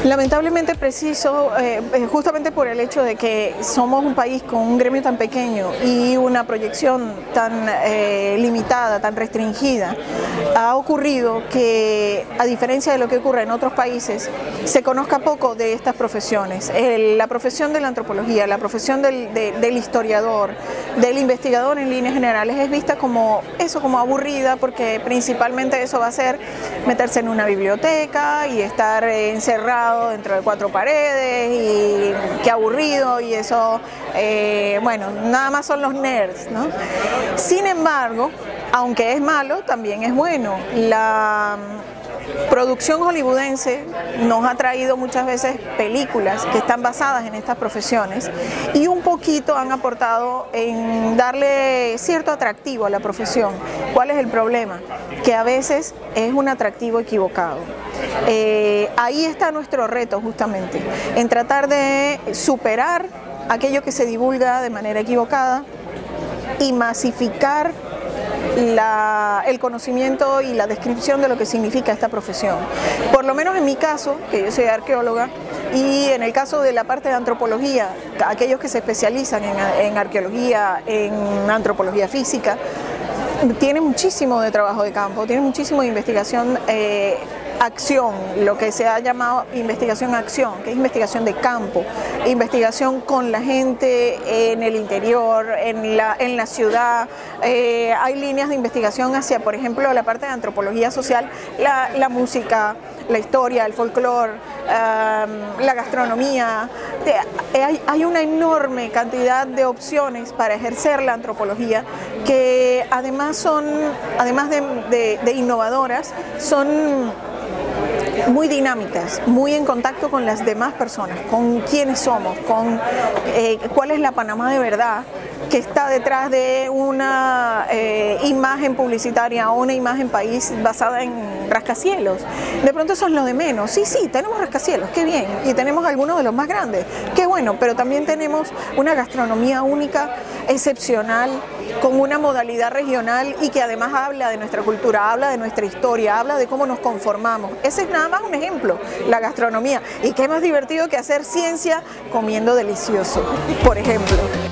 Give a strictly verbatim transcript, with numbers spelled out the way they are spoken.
Lamentablemente preciso, eh, justamente por el hecho de que somos un país con un gremio tan pequeño y una proyección tan eh, limitada, tan restringida, ha ocurrido que, a diferencia de lo que ocurre en otros países, se conozca poco de estas profesiones. El, la profesión de la antropología, la profesión del, de, del historiador, del investigador en líneas generales es vista como eso, como aburrida, porque principalmente eso va a ser meterse en una biblioteca y estar encerrado dentro de cuatro paredes y qué aburrido, y eso, eh, bueno, nada más son los nerds, ¿no? Sin embargo, aunque es malo, también es bueno. La producción hollywoodense nos ha traído muchas veces películas que están basadas en estas profesiones y un poquito han aportado en darle cierto atractivo a la profesión. ¿Cuál es el problema? Que a veces es un atractivo equivocado. Eh, ahí está nuestro reto justamente, en tratar de superar aquello que se divulga de manera equivocada y masificar La, el conocimiento y la descripción de lo que significa esta profesión. Por lo menos en mi caso, que yo soy arqueóloga, y en el caso de la parte de antropología, aquellos que se especializan en, en arqueología, en antropología física, tienen muchísimo de trabajo de campo, tienen muchísimo de investigación, eh, acción, lo que se ha llamado investigación acción, que es investigación de campo, investigación con la gente en el interior, en la, en la ciudad. Eh, hay líneas de investigación hacia, por ejemplo, la parte de antropología social, la, la música, la historia, el folclore, um, la gastronomía. Hay, hay una enorme cantidad de opciones para ejercer la antropología que además son, además de, de, de innovadoras, son muy dinámicas, muy en contacto con las demás personas, con quiénes somos, con eh, cuál es la Panamá de verdad que está detrás de una eh, imagen publicitaria o una imagen país basada en rascacielos. De pronto eso es lo de menos. Sí, sí, tenemos rascacielos, qué bien, y tenemos algunos de los más grandes, qué bueno, pero también tenemos una gastronomía única, excepcional, con una modalidad regional y que además habla de nuestra cultura, habla de nuestra historia, habla de cómo nos conformamos. Ese es nada más un ejemplo, la gastronomía. Y qué más divertido que hacer ciencia comiendo delicioso, por ejemplo.